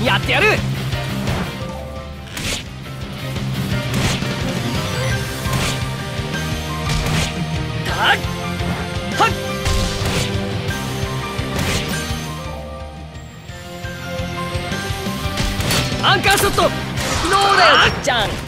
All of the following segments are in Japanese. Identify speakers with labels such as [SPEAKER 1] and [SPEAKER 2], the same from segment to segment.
[SPEAKER 1] やってやる。はっはっ。アンカーショット。どうだよじっちゃん。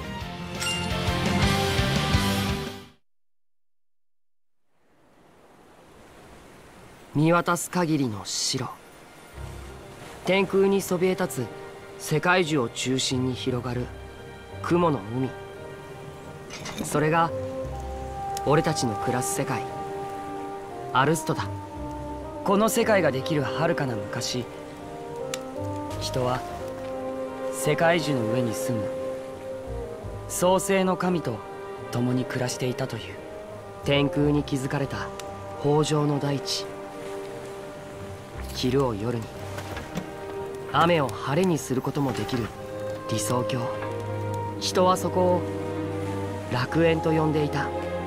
[SPEAKER 1] 見渡す限りの白、天空にそびえ立つ世界樹を中心に広がる雲の海。それが俺たちの暮らす世界、アルストだ。この世界ができる遥かな昔、人は世界樹の上に住む創世の神と共に暮らしていたという。天空に築かれた豊穣の大地、昼を夜に、雨を晴れにすることもできる理想郷。人はそこを楽園と呼んでいた。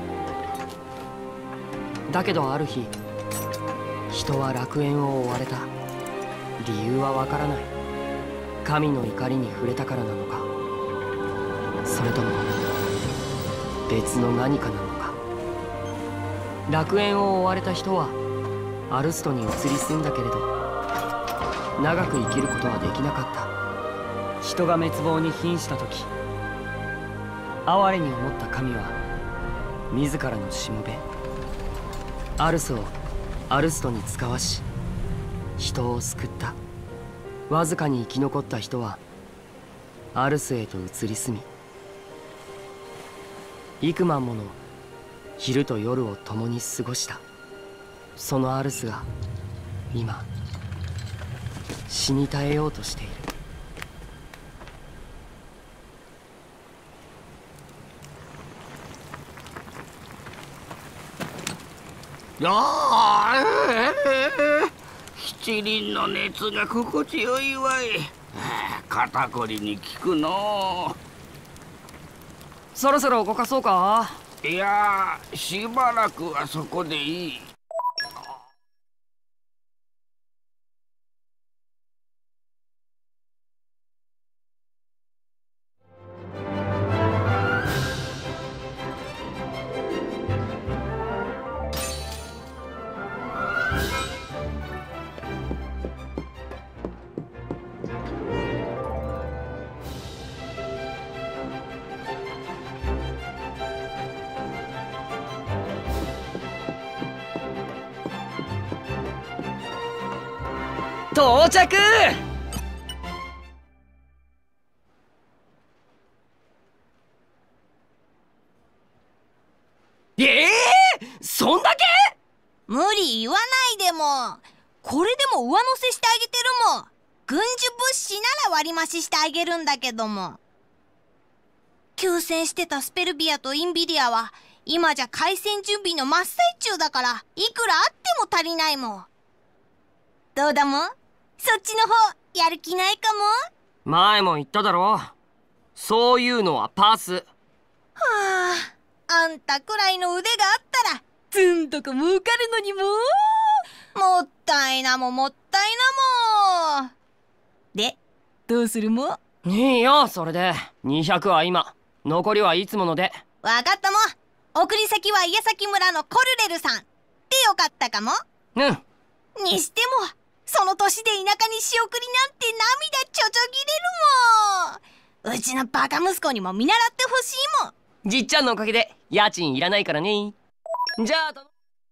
[SPEAKER 1] だけどある日、人は楽園を追われた。理由はわからない。神の怒りに触れたからなのか、それとも別の何かなのか。楽園を追われた人はアルストに移り住んだけれど、長く生きることはできなかった。人が滅亡に瀕した時、哀れに思った神は自らのしもべアルスをアルストに使わし、人を救った。わずかに生き残った人はアルスへと移り住み、幾万もの昼と夜を共に過ごした。そのアルスが今死に絶えようとしている。
[SPEAKER 2] 七輪の熱が心地よいわい。肩こりに効くのう。
[SPEAKER 1] そろそろ動かそうか。
[SPEAKER 2] いや、しばらくはそこでいい。
[SPEAKER 1] 到着。そんだけ？
[SPEAKER 3] 無理言わないでも。これでも上乗せしてあげてるもん。軍需物資なら割増してあげるんだけども。休戦してたスペルビアとインビリアは今じゃ開戦準備の真っ最中だから、いくらあっても足りないもん。どうだもん？そっちの方やる気ないかも。
[SPEAKER 1] 前も言っただろ、そういうのはパス。
[SPEAKER 3] はあ、あんたくらいの腕があったらずんとこ儲かるのにもったいなももったいなも。で、どうするも？
[SPEAKER 1] いいよ、それで200は今、残りはいつもので。
[SPEAKER 3] わかったも。送り先は家崎村のコルレルさんでよかったかも。
[SPEAKER 1] うん。
[SPEAKER 3] にしてもその年で田舎に仕送りなんて涙ちょちょぎれるもん。うちのバカ息子にも見習ってほしいもん。
[SPEAKER 1] じっちゃんのおかげで家賃いらないからね。じゃあ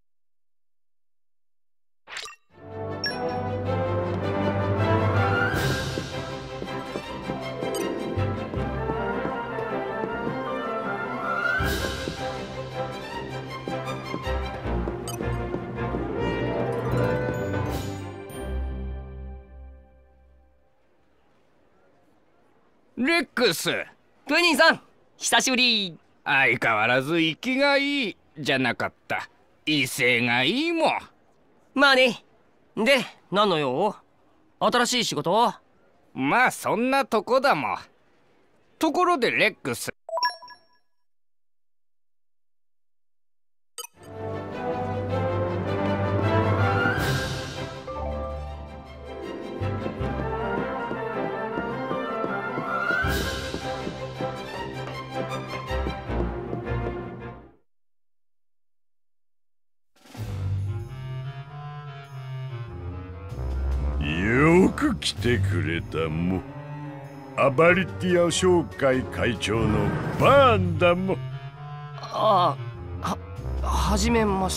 [SPEAKER 2] レックス。
[SPEAKER 1] プニーさん、久しぶり。
[SPEAKER 2] 相変わらず生きがいいじゃなかった。威勢がいいもん。
[SPEAKER 1] まあね。で、何の用？新しい仕事？
[SPEAKER 2] まあそんなとこだもん。ところでレックス、
[SPEAKER 4] く来てくれたも。アバリティア商会会長のバーンだも。
[SPEAKER 1] はじめまして。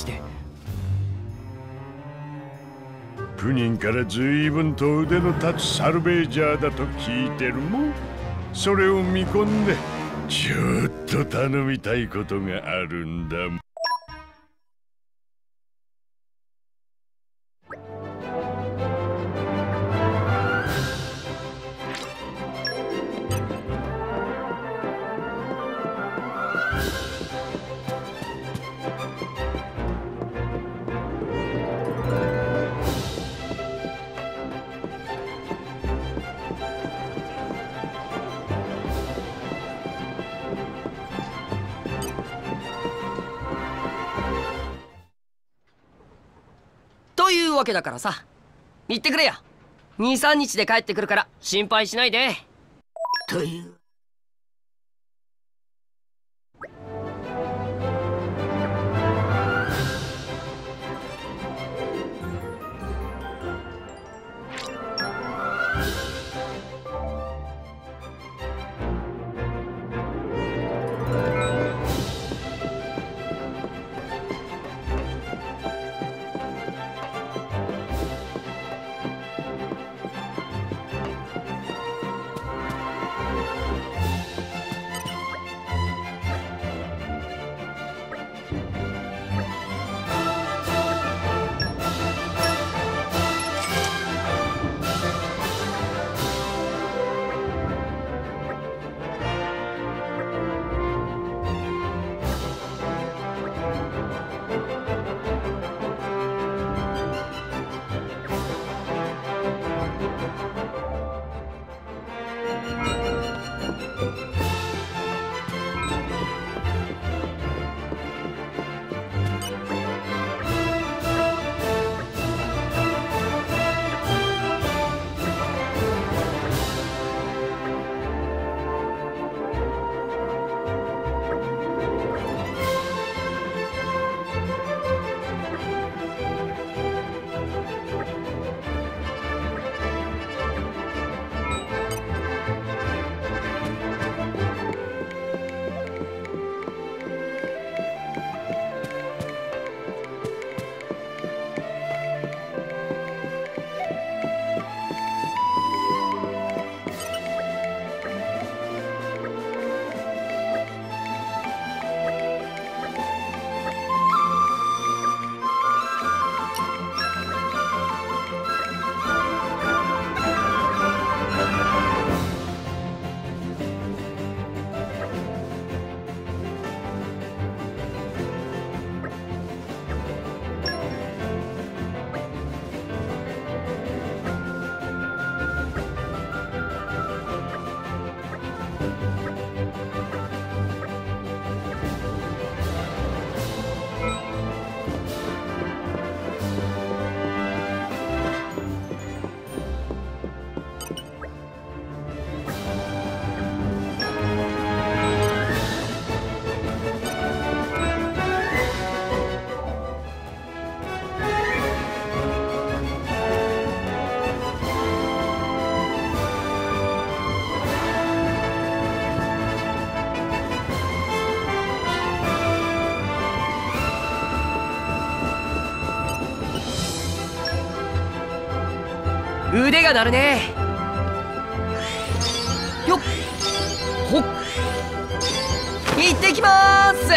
[SPEAKER 4] プニンから随分と腕の立つサルベージャーだと聞いてるも。それを見込んでちょっと頼みたいことがあるんだも。
[SPEAKER 1] というわけだからさ、言ってくれや。2、3日で帰ってくるから心配しないで。
[SPEAKER 2] という。
[SPEAKER 1] 腕が鳴るね。よっほっ、行ってきまーす。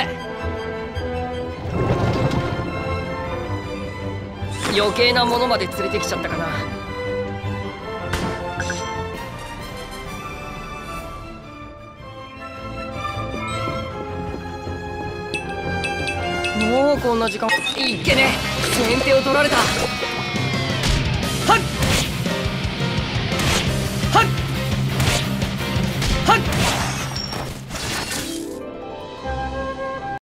[SPEAKER 1] 余計なものまで連れてきちゃったかな。もうこんな時間。いっけね、先手を取られた。はっはっはっ